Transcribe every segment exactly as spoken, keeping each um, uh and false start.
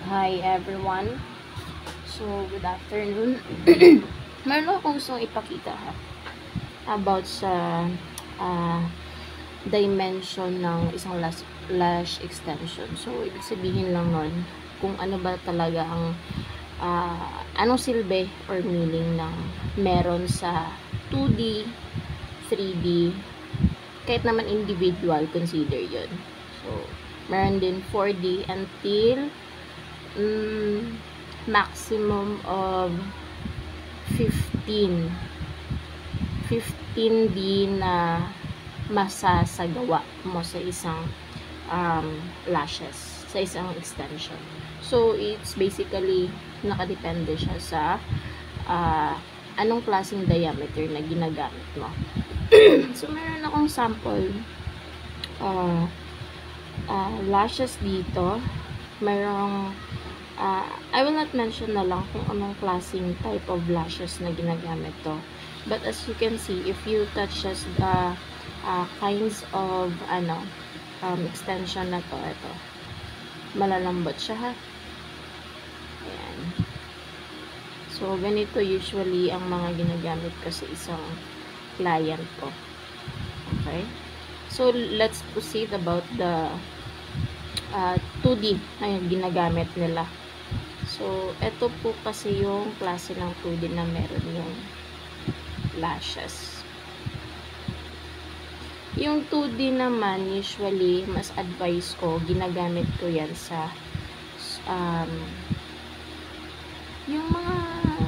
Hi everyone. So, good afternoon. Meron akong gustong ipakita ha, about sa uh, dimension ng isang lash, lash extension. So, ibig sabihin lang nun kung ano ba talaga ang uh, anong silbi or meaning ng meron sa two D, three D, kahit naman individual, consider yun. So, meron din four D until mm, maximum of fifteen D na masasagawa mo sa isang um, lashes, sa isang extension. So, it's basically nakadepende siya sa uh, anong klaseng diameter na ginagamit mo. So, meron akong sample uh, uh, lashes dito. Mayroong uh, I will not mention na lang kung anong klaseng type of lashes na ginagamit to. But as you can see, if you touch just the uh, kinds of ano um, extension na to, ito, malalambot siya ha. Ayan. So, ganito usually ang mga ginagamit ko sa isang client ko. Okay? So, let's proceed about the uh, two D na yung ginagamit nila. So, ito po kasi yung klase ng two D na meron yung lashes. Yung two D naman, usually, mas advice ko, ginagamit ko yan sa um, yung mga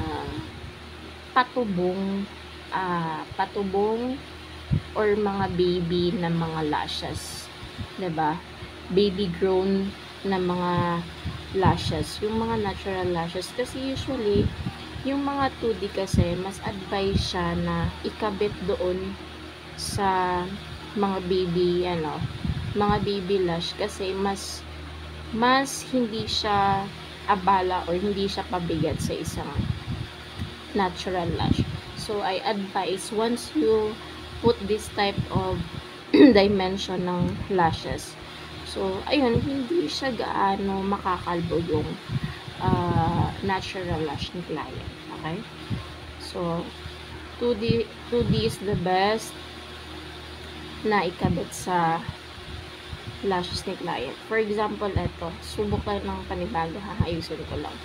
patubong uh, patubong or mga baby na mga lashes. Diba? Baby grown na mga lashes. Yung mga natural lashes. Kasi usually, yung mga two D kasi, mas advice siya na ikabit doon sa mga baby, ano, mga baby lash. Kasi mas, mas hindi siya abala or hindi siya pabigat sa isang natural lash. So, I advise, once you put this type of dimension ng lashes, so, ayun, hindi siya gaano makakalbo yung uh, natural lash ni client. Okay? So, two D, two D is the best na ikabit sa lashes ni client. For example, ito, subok tayo ng panibago, haayusin ko lang.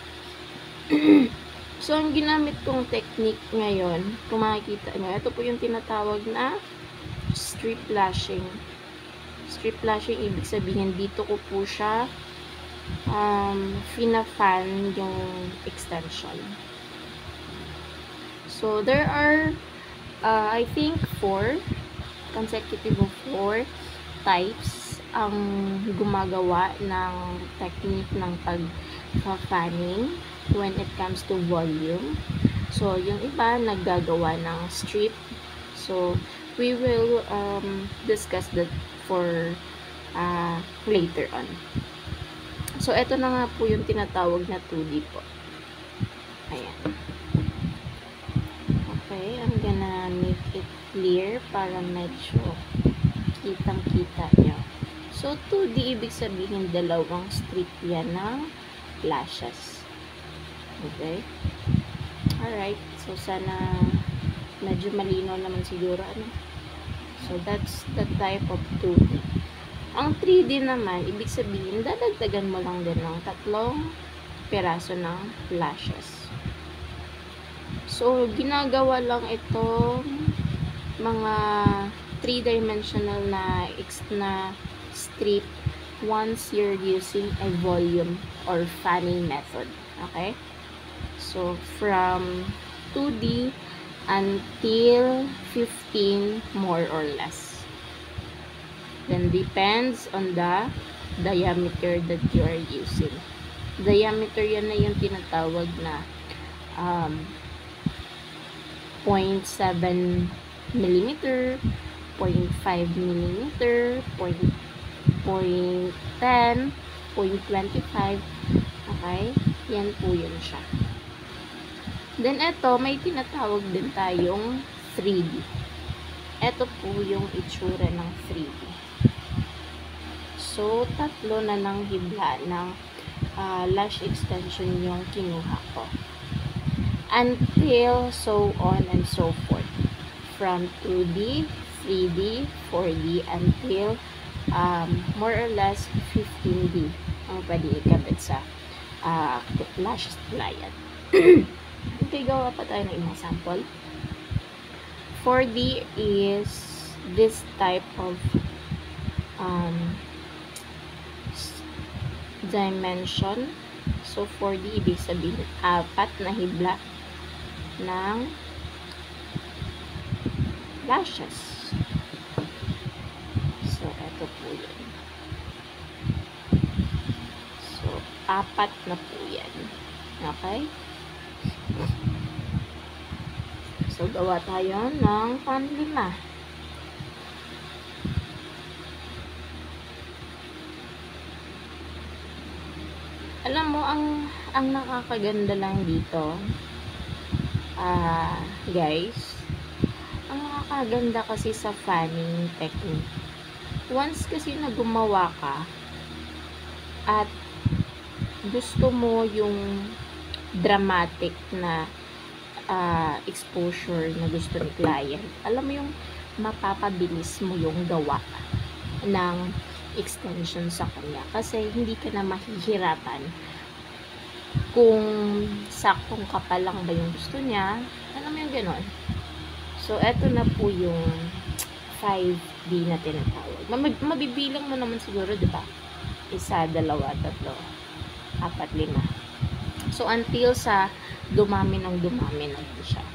So, ang ginamit kong technique ngayon, kung makikita nyo, ito po yung tinatawag na strip lashing. Strip lashing, ibig sabihin, dito ko po siya um, fina-fan yung extension. So, there are, uh, I think, four, consecutive of four types ang gumagawa ng technique ng pag-fanning when it comes to volume. So, yung iba, naggagawa ng strip. So, we will um, discuss that for uh, later on. So, ito na nga po yung tinatawag na two D po. Ayan. Okay, I'm gonna make it clear para medyo kitang-kita nyo. So, two D, ibig sabihin dalawang strip yan ng lashes. Okay? Alright. So, sana medyo malinaw naman siguro. Ano? So, that's the type of two D. Ang three D naman, ibig sabihin, dadagdagan mo lang din ng tatlong peraso ng lashes. So, ginagawa lang ito mga three-dimensional na, na strip once you're using a volume or fanning method. Okay? So, from two D until fifteen, more or less. Then, depends on the diameter that you are using. Diameter yan na yung tinatawag na um, zero point seven millimeter, zero point five millimeter, zero point ten, zero point two five. Okay? Yan po yun siya. Then, ito, may tinatawag din tayong three D. Ito po yung itsura ng three D. So, tatlo na ng hibla ng uh, lash extension yung kinuha ko. Until so on and so forth. From two D, three D, four D, until um, more or less fifteen D ang pwede ikabit sa uh, lash client. Okay, gawa pa tayo ng ibang sample. four D is this type of um, dimension. So, four D, ibig sabihin, apat na hibla ng lashes. So, eto po yun. So, apat na po yan. Okay? So, gawa tayo ng panlima. Alam mo, ang ang nakakaganda lang dito, ah, uh, guys, ang nakakaganda kasi sa fanning technique. Once kasi na gumawa ka, at gusto mo yung dramatic na uh, exposure na gusto ni client, alam mo yung mapapabilis mo yung gawa ng extension sa kanya kasi hindi ka na mahihirapan kung saktong kapal lang ba yung gusto niya, alam mo yung ganon. So eto na po yung five D na tinatawag. Mabibilang mo naman siguro, diba? Isa, dalawa, tatlo, apat, lima. So until sa dumami ng dumami na siya.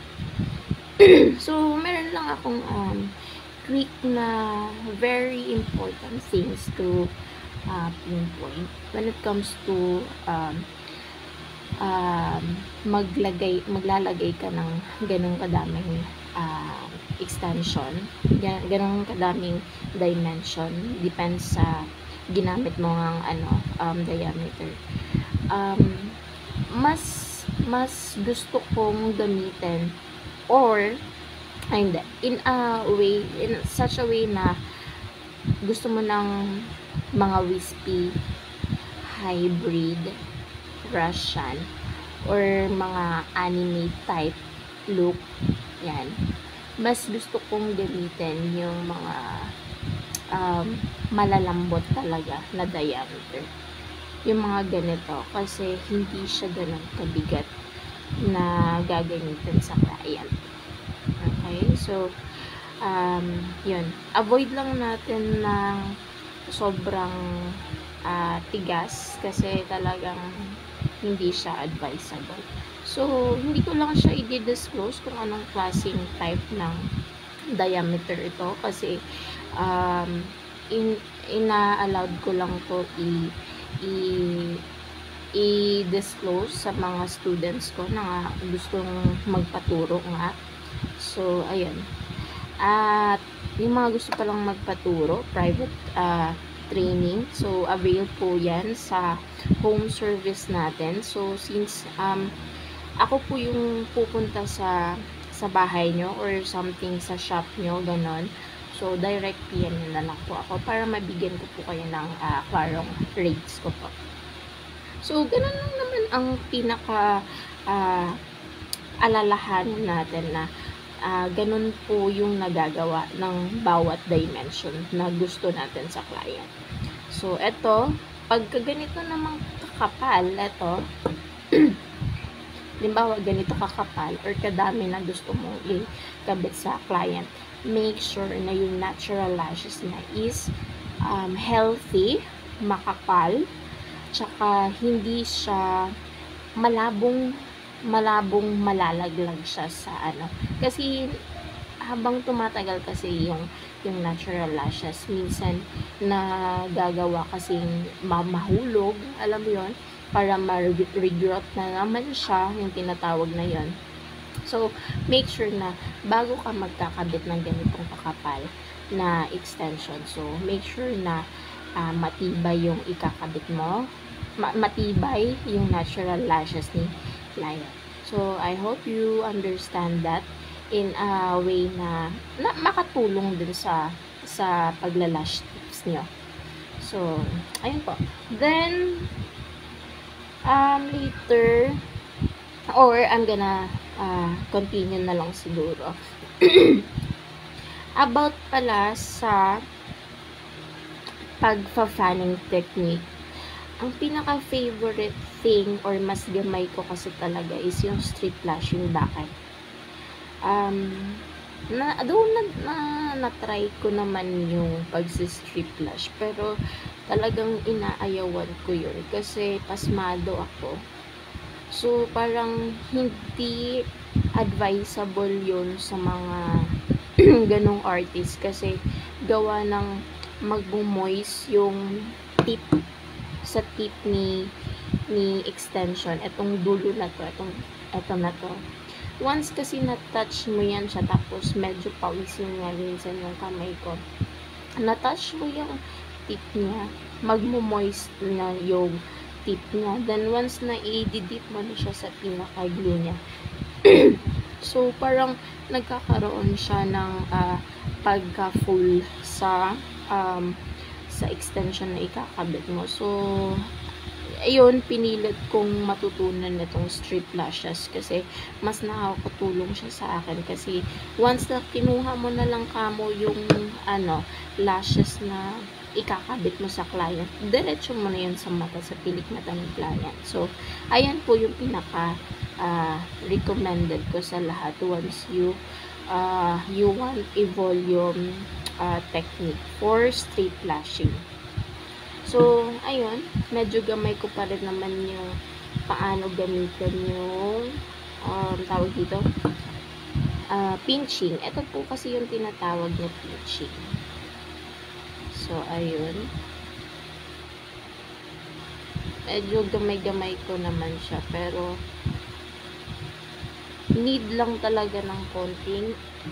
So meron lang akong um, tweak na very important things to uh, pinpoint when it comes to um, um, maglagay, maglalagay ka ng ganong kadaming uh, extension, ganong kadaming dimension, depends sa ginamit mo ng ano, um, diameter. Um, mas mas gusto kong gamitin or and in a way, in such a way na gusto mo ng mga wispy, hybrid, Russian, or mga anime type look, yan. Mas gusto kong gamitin yung mga um, malalambot talaga na diameter. Yung mga ganito, kasi hindi siya ganun kabigat na gagamitin sa client. Okay, so um, yun, avoid lang natin ng sobrang uh, tigas kasi talagang hindi siya advisable. So hindi ko lang siya i-disclose kung anong klaseng type ng diameter ito kasi um, in, ina-allowed ko lang to i i i-disclose sa mga students ko na gustong magpaturo nga. So, ayun. At, yung mga gusto palang magpaturo, private uh, training, so, avail po yan sa home service natin. So, since um, ako po yung pupunta sa sa bahay nyo or something sa shop nyo, ganon. So, direct P M nyo na lang po ako para mabigyan ko po kayo ng uh, klarong rates ko po. So, ganon lang naman ang pinaka uh, alalahanin natin na Uh, ganun po yung nagagawa ng bawat dimension na gusto natin sa client. So, eto, pagka ganito namang kakapal, eto, limbawa ganito kakapal or kadami na gusto mong ikabit sa client, make sure na yung natural lashes na is um, healthy, makapal, tsaka hindi siya malabong malabong malalaglag siya sa ano. Kasi habang tumatagal kasi yung yung natural lashes, minsan na gagawa kasing mahulog, alam mo yun, para ma-regrowth na naman siya, yung tinatawag na yon. So, make sure na bago ka magkakabit ng ganitong kakapal na extension, so make sure na uh, matibay yung ikakabit mo, ma matibay yung natural lashes ni client. So, I hope you understand that in a way na, na makatulong din sa sa paglalash tips nyo. So, ayun po. Then, Um, later, or I'm gonna uh, continue na lang siguro. About pala sa pag-fanning technique, ang pinaka-favorite thing or mas gamay ko kasi talaga is yung strip lashing. Bakit? Um, na, doon na, na, na-try ko naman yung pag-strip lash, pero talagang inaayawan ko yun kasi pasmado ako. So, parang hindi advisable yun sa mga ganong artist kasi gawa ng magbumoist yung tip sa tip ni ni extension, etong dulo na to, etong eto na to. Once kasi na-touch mo yan siya, tapos medyo pawisin nga minsan yung kamay ko, na-touch mo yung tip niya, magmo-moist na yung tip niya. Then once na i-dip mo na siya sa pinaka-glue niya, so parang nagkakaroon siya ng uh, pagka-full sa um, sa extension na ikakabit mo. So ayun, pinilit kong matutunan itong strip lashes kasi mas nakakatulong siya sa akin kasi once na kinuha mo na lang kamo yung ano, lashes na ikakabit mo sa client, diretso mo na yun sa mata, sa pilik mata ng client. So ayan po yung pinaka uh, recommended ko sa lahat once you uh, you want a volume uh, technique for strip lashing. So, ayun, medyo gamay ko pa rin naman yung paano gamitin yung um, tawag dito, uh, pinching. Ito po kasi yung tinatawag na pinching. So, ayun. Medyo gamay-gamay ko naman siya, pero need lang talaga ng konting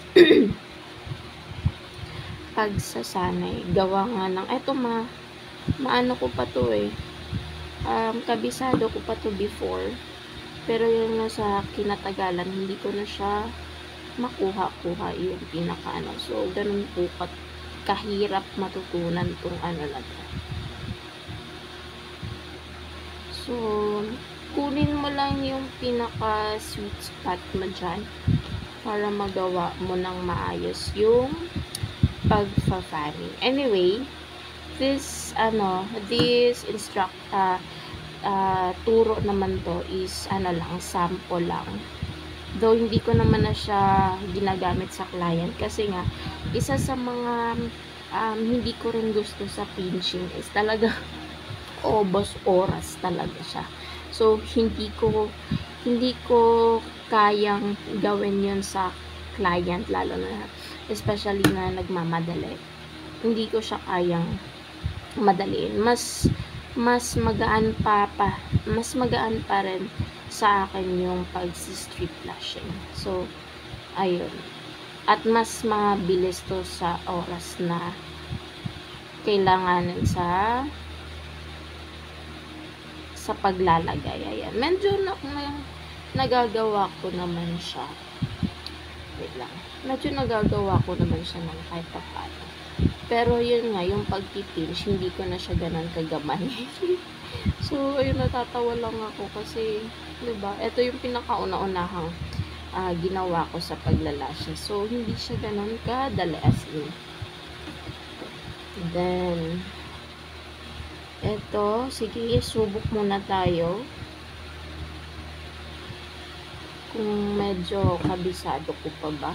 pagsasanay. Gawa nga ng, eto ma maano ko pa to eh, um, kabisado ko pa to before, pero yung sa kinatagalan hindi ko na siya makuha-kuha yung pinaka ano. So ganun po kat kahirap matutunan tong ano na to. So kunin mo lang yung pinaka sweet spot mo dyan para magawa mo ng maayos yung pag-fanning. Anyway, this ano this instruct uh, uh, turo naman to is ano lang, sample lang, though hindi ko naman na siya ginagamit sa client kasi nga isa sa mga um, hindi ko rin gusto sa pinching is talaga obos oras talaga siya. So hindi ko hindi ko kayang gawin yun sa client, lalo na especially na nagmamadali. Hindi ko siya kayang madaliin. Mas mas magaan pa, pa mas magaan pa rin sa akin yung pag-strip lashing. So ayun, at mas mabilis to sa oras na kailanganin sa sa paglalagay. Ayan, medyo na, na, nagagawa ko naman siya, wait lang, medyo nagagawa ko naman siya ng kahit pa paano. Pero yun nga, yung pagpipinch, hindi ko na siya ganun kagamay. So, ayun, natatawa lang ako kasi, diba, ito yung pinakauna-unahang uh, ginawa ko sa paglalashes. So, hindi siya ganun kadali as in. Then, ito, sige, subok muna tayo. Kung medyo kabisado ko pa ba.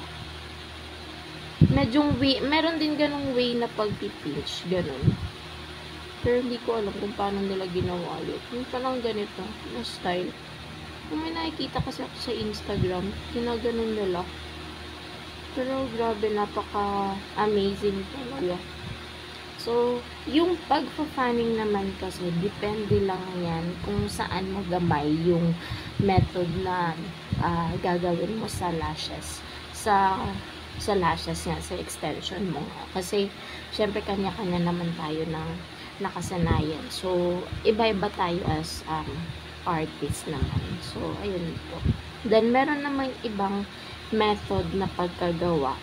Medyo way, meron din ganung way na pagpipinch, ganun. Pero hindi ko alam kung paano nila ginawa yun. Yung parang ganito, na style. Kung may nakikita kasi ako sa Instagram, ginaganon nila. Pero grabe, napaka-amazing talaga. So, yung pag-fanning naman kasi, depende lang yan kung saan magamay yung method na uh, gagawin mo sa lashes. Sa sa lashes nga, sa extension mo. Kasi, syempre, kanya-kanya naman tayo ng nakasanayan. So, iba-iba tayo as um, artist naman. So, ayun po. Then, meron namang ibang method na pagkagawa.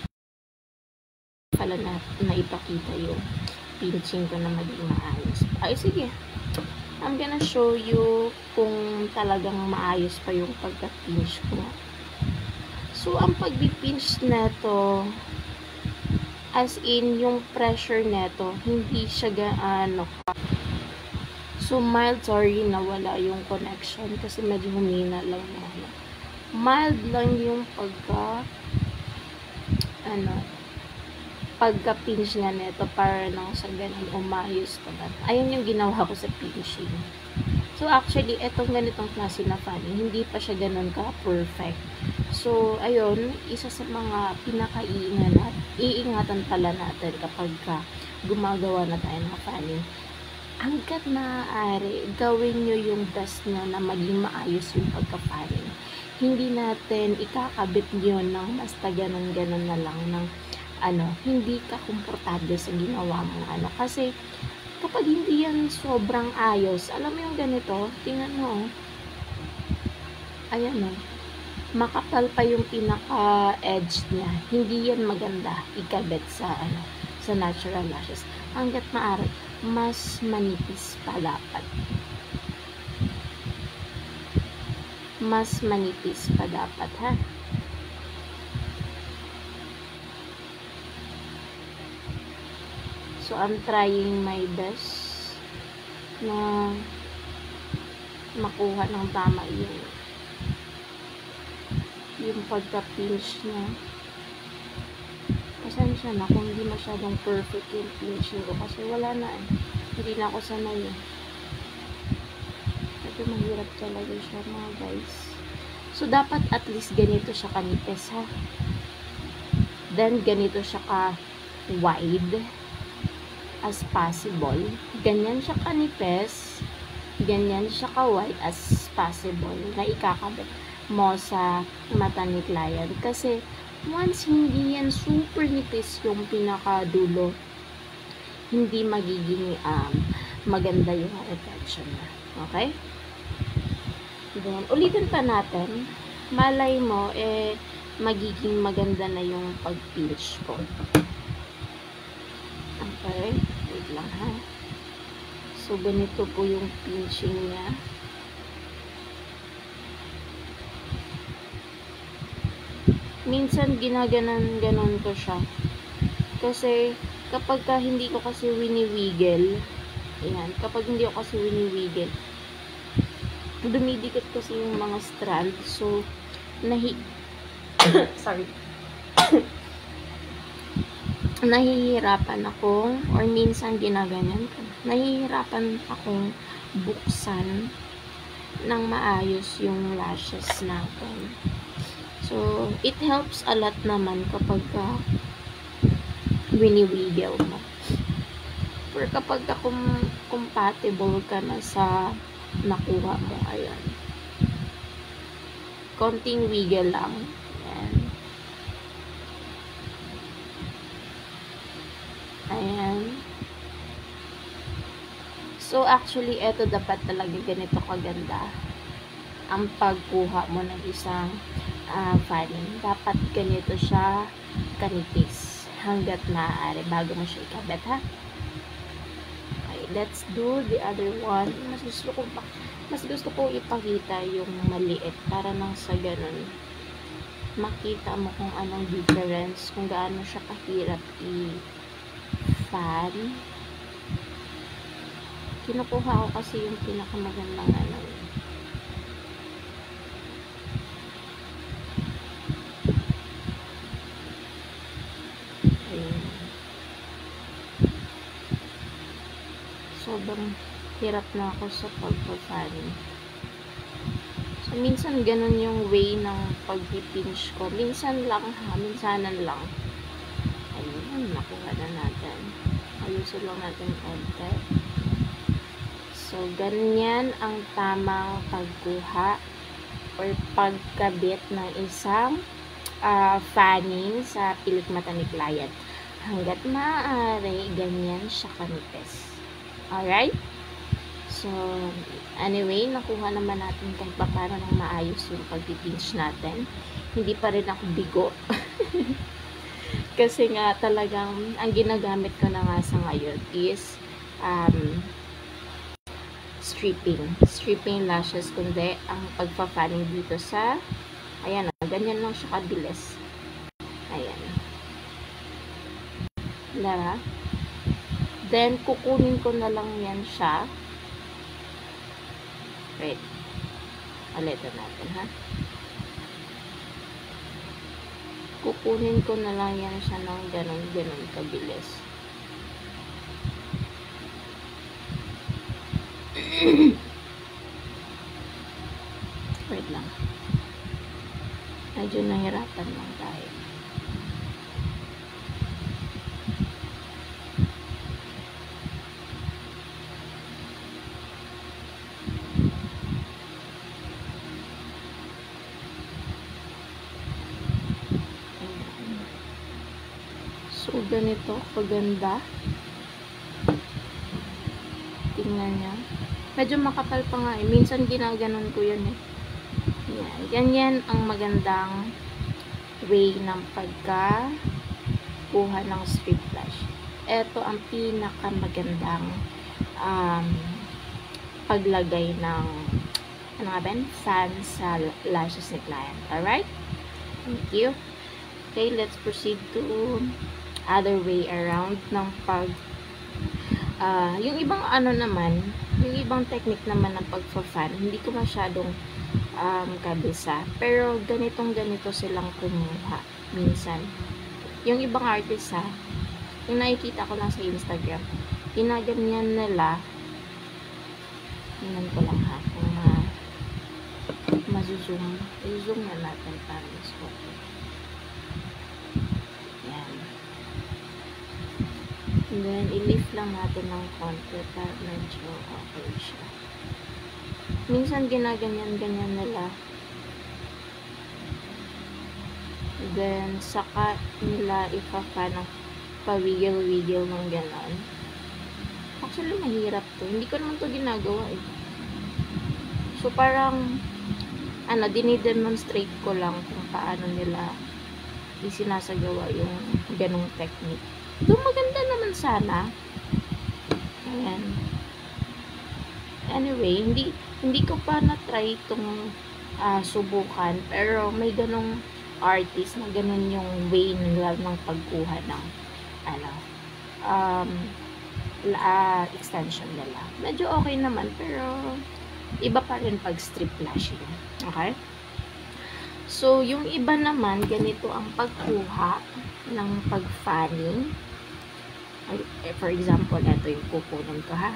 Pala na, na ipakita yung pinching ko na maging maayos. Ay, sige. Ah, I'm gonna show you kung talagang maayos pa yung pagka-pinch ko. So, ang pag-pinch neto, as in, yung pressure neto, hindi siya gaano ka. So, mild, sorry, nawala yung connection kasi medyo humina lang na. Mild lang yung pagka, ano, pagka-pinch nga neto para lang sa ganun umayos naman. Ayun yung ginawa ko sa pinching. So, actually, etong ganitong klase na fanning, hindi pa siya ganun ka-perfect. So, ayun, isa sa mga pinaka-iingatan, iingatan pala natin kapag ka gumagawa na tayo ng fanning. Hanggat maaari, gawin nyo yung best nyo na maging maayos yung pagka-fanning. Hindi natin ikakabit yun ng basta ganun-ganun na lang ng ano, hindi ka komportable sa ginawa mo. Ano, kasi kapag hindi yan sobrang ayos, alam mo yung ganito, tingnan mo, ayan o, makapal pa yung pinaka-edge niya. Hindi yan maganda ikabit sa, ano, sa natural lashes. Hanggat maaari, mas manipis pa dapat. Mas manipis pa dapat, ha? So, I'm trying my best na makuha ng tama yung yung pagka-pinch niya. Pasensya na kung hindi masyadong perfect yung pinching ko kasi wala na eh. Hindi na ako sanay eh. Ito mahirap talaga siya mga guys. So, dapat at least ganito siya kanipis, ha? Then, ganito siya ka-wide as possible. Ganyan siya kanipis, ganyan siya ka-wide as possible na ikakabit mo sa mata ni client. Kasi, once hindi yan super nipis yung pinakadulo, hindi magiging um, maganda yung retention na. Okay? Then, ulitin pa natin. Malay mo, eh, magiging maganda na yung pag-pinch ko. Okay, wait lang ha. So, ganito po yung pinching niya. Minsan, ginaganon-ganon ko siya. Kasi, kapag ka hindi ko kasi winiwiggle, ayan, kapag hindi ko kasi winiwiggle, dumidikit kasi yung mga strand. So, nahi... sorry. nahihirapan akong, or minsan ginaganyan ko, nahihirapan akong buksan ng maayos yung lashes natin. So, it helps a lot naman kapag uh, wini-wiggle mo. Or kapag uh, kum compatible ka na sa nakuha mo, ayan. Konting wiggle lang. Ayan. Ayan. So, actually, eto dapat talaga ganito kaganda ang pagkuha mo ng isang uh, fanning. Dapat ganito siya kanipis hanggat maaari bago mo siya ikabit, ha? Okay, let's do the other one. Mas gusto ko pa, mas gusto ko ipakita yung maliit para nang sa ganun makita mo kung anong difference, kung gaano siya kahirap i-fan. Kinukuha ko kasi yung pinakamagandang ano. Ayan. Sobrang hirap na ako sa pagpa-fanning. So, minsan ganun yung way ng pag-pinch ko. Minsan lang ha, minsanan lang. Ayun, nakuha na natin. Ayusin lang natin konti. So, ganyan ang tamang pagkuha or pagkabit ng isang uh, fanning sa pilik mata ni client. Hanggat maaari, ganyan siya kanipis. Alright? So, anyway, nakuha naman natin kahit pa paano ng maayos yung pag-pinch natin. Hindi pa rin ako bigo. Kasi nga talagang, ang ginagamit ko na nga sa ngayon is um, stripping. Stripping lashes, kundi ang pagpa-fanning dito sa, ayan, ganyan lang siya kabilis. Ayan. Lara. Then, kukunin ko na lang yan siya. Wait. Alitan natin, ha? Kukunin ko na lang yan siya ng ganun-ganun kabilis. Wait lang. Medyo nahirapan lang tayo. So, ganito kaganda. Tingnan niya. Medyo makapal pa nga eh. Minsan ginaganon ko yun eh. Yan. Ganyan ang magandang way ng pagka kuha ng strip lash. Ito ang pinakamagandang um, paglagay ng ano nga ba? Fan sa lashes ni client. Alright? Thank you. Okay, let's proceed to other way around ng pag uh, yung ibang ano naman, yung ibang technique naman ng pagfa-fan, hindi ko masyadong um, kabisa. Pero ganitong ganito silang kumuha minsan. Yung ibang artist ha, yung nakikita ko lang sa Instagram, ginaganyan nila, tingnan ko lang ha, kung ma mazoom, i-zoom na natin para mas okay. Yan. And then, i-lift lang natin ng konti para medyo okay siya. Minsan, ginaganyan-ganyan nila. Then, saka nila ipa-fan ng pawigil-wigil ng gano'n. Actually, mahirap to. Hindi ko naman to ginagawa eh. So, parang, ano, dinidemonstrate ko lang kung paano nila isinasagawa yung ganong technique. Ito maganda naman sana. Ayan. Anyway, hindi hindi ko pa na-try itong uh, subukan. Pero may ganong artist na ganon yung way nila ng pagkuha ng ano, um, uh, extension nila. Medyo okay naman, pero iba pa rin pag strip lashing. Okay? So, yung iba naman, ganito ang pagkuha ng pag-fanning. For example, ito yung kukunin ko ha.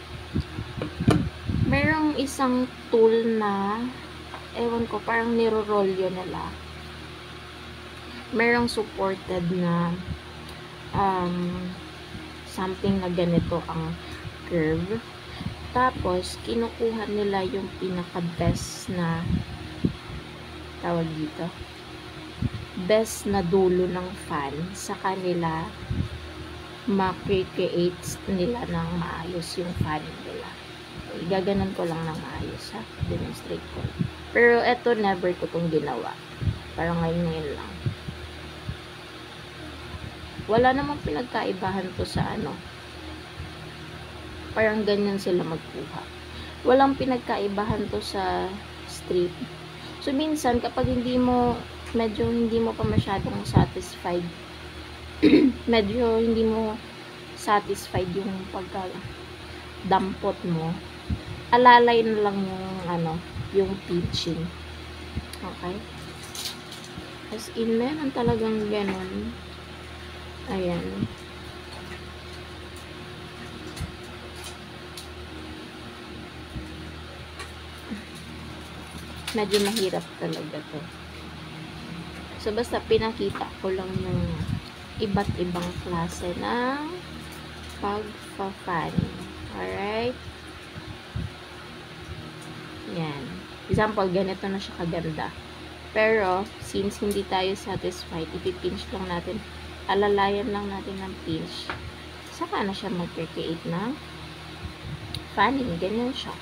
Merong isang tool na, ewan ko, parang niro-roll yun nila. Merong supported na um, something na ganito ang curve. Tapos, kinukuha nila yung pinaka-best na tawag dito, best na dulo ng fan sa kanila ma-create nila ng maayos yung fan nila. Okay, gaganon ko lang ng maayos ha, demonstrate ko. Pero eto never ko itong ginawa, parang ngayon ngayon lang. Wala namang pinagkaibahan to sa ano, parang ganyan sila magkuha. Walang pinagkaibahan to sa strip. So, minsan, kapag hindi mo, medyo hindi mo pa masyadong satisfied, medyo hindi mo satisfied yung pagka-dampot mo, alalay na lang yung, ano, yung pinching. Okay? As in, meron talagang ganun. Ayan. Medyo mahirap talaga to. So, basta pinakita ko lang yung iba't ibang klase ng pag-fa-fan. Alright? Yan. Example, ganito na siya kaganda. Pero, since hindi tayo satisfied, ipipinch lang natin, alalayan lang natin ng pinch. Saka na siya mag-create ng fanning. Ganyan siya.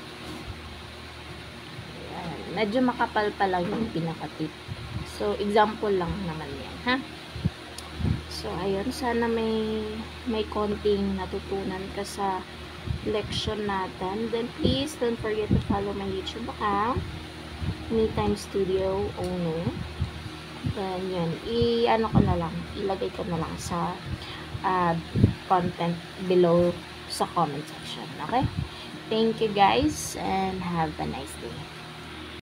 Medyo makapal pa lang yung pinaka-tip. So, example lang naman yan, ha? So, ayun. Sana may may konting natutunan ka sa leksyon natin. Then, please don't forget to follow my YouTube account, Anytime Studio Owner. Then, yun. I-ano ko na lang. Ilagay ko na lang sa uh, content below sa comment section. Okay? Thank you guys and have a nice day.